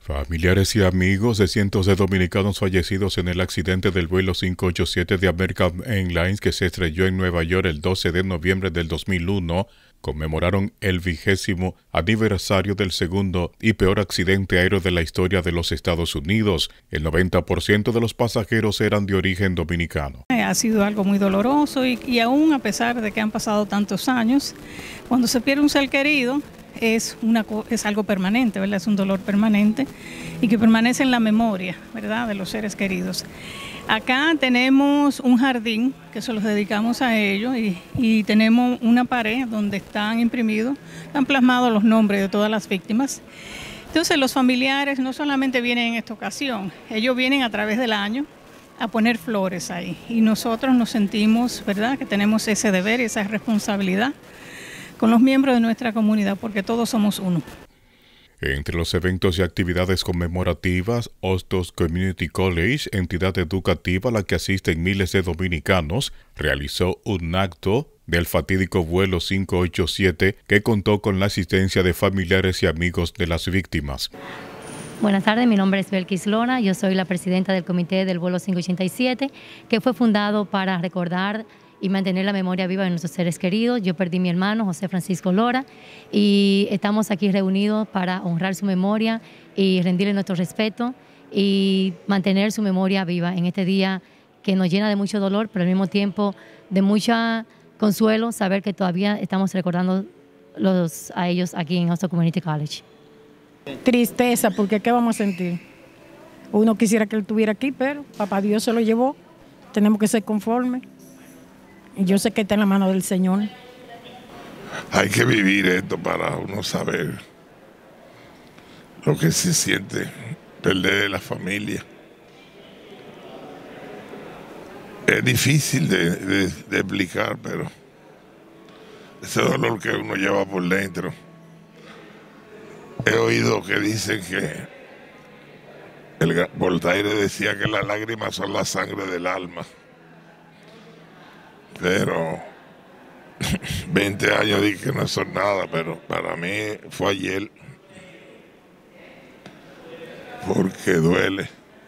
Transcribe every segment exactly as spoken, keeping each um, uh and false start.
Familiares y amigos de cientos de dominicanos fallecidos en el accidente del vuelo cinco ochenta y siete de American Airlines que se estrelló en Nueva York el doce de noviembre del dos mil uno conmemoraron el vigésimo aniversario del segundo y peor accidente aéreo de la historia de los Estados Unidos. El noventa por ciento de los pasajeros eran de origen dominicano. Ha sido algo muy doloroso y, y aún a pesar de que han pasado tantos años, cuando se pierde un ser querido, Es, una, es algo permanente, ¿verdad? Es un dolor permanente y que permanece en la memoria, ¿verdad?, de los seres queridos. Acá tenemos un jardín que se los dedicamos a ellos y, y tenemos una pared donde están imprimidos, han plasmado los nombres de todas las víctimas. Entonces los familiares no solamente vienen en esta ocasión, ellos vienen a través del año a poner flores ahí y nosotros nos sentimos, ¿verdad?, que tenemos ese deber y esa responsabilidad con los miembros de nuestra comunidad, porque todos somos uno. Entre los eventos y actividades conmemorativas, Hostos Community College, entidad educativa a la que asisten miles de dominicanos, realizó un acto del fatídico vuelo cinco ochenta y siete que contó con la asistencia de familiares y amigos de las víctimas. Buenas tardes, mi nombre es Belkis Lora, yo soy la presidenta del comité del vuelo cinco ochenta y siete, que fue fundado para recordar y mantener la memoria viva de nuestros seres queridos. Yo perdí a mi hermano, José Francisco Lora, y estamos aquí reunidos para honrar su memoria y rendirle nuestro respeto y mantener su memoria viva en este día que nos llena de mucho dolor, pero al mismo tiempo de mucho consuelo saber que todavía estamos recordando los, a ellos aquí en Hostos Community College. Tristeza, porque ¿qué vamos a sentir? Uno quisiera que él estuviera aquí, pero papá Dios se lo llevó. Tenemos que ser conformes. Yo sé que está en la mano del Señor. Hay que vivir esto para uno saber lo que se siente perder la familia. Es difícil de, de, de explicar, pero ese dolor que uno lleva por dentro. He oído que dicen que el Voltaire decía que las lágrimas son la sangre del alma. Pero veinte años dije que no son nada, pero para mí fue ayer, porque duele.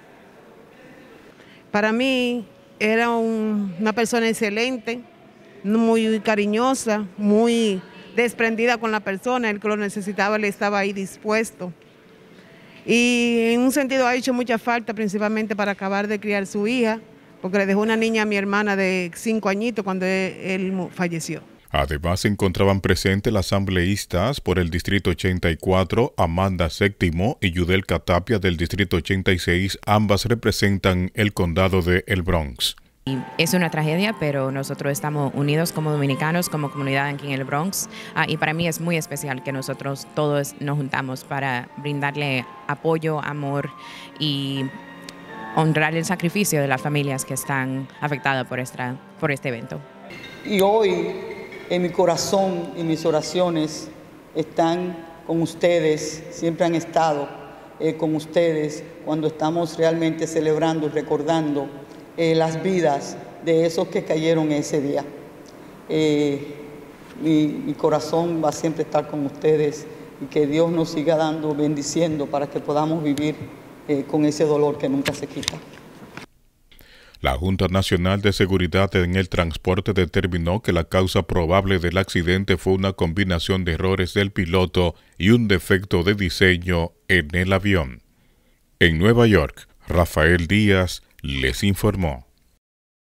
Para mí era un, una persona excelente, muy cariñosa, muy desprendida con la persona, el que lo necesitaba, él estaba ahí dispuesto. Y en un sentido ha hecho mucha falta, principalmente para acabar de criar su hija, porque le dejó una niña a mi hermana de cinco añitos cuando él, él falleció. Además se encontraban presentes las asambleístas por el Distrito ochenta y cuatro, Amanda Séptimo y Yudel Catapia del Distrito ochenta y seis, ambas representan el condado de El Bronx. Es una tragedia, pero nosotros estamos unidos como dominicanos, como comunidad aquí en el Bronx, ah, y para mí es muy especial que nosotros todos nos juntamos para brindarle apoyo, amor y honrar el sacrificio de las familias que están afectadas por, esta, por este evento. Y hoy en mi corazón y mis oraciones están con ustedes, siempre han estado eh, con ustedes cuando estamos realmente celebrando y recordando eh, las vidas de esos que cayeron ese día. Eh, mi, mi corazón va a siempre estar con ustedes y que Dios nos siga dando, bendiciendo para que podamos vivir Eh, con ese dolor que nunca se quita. La Junta Nacional de Seguridad en el Transporte determinó que la causa probable del accidente fue una combinación de errores del piloto y un defecto de diseño en el avión. En Nueva York, Rafael Díaz les informó.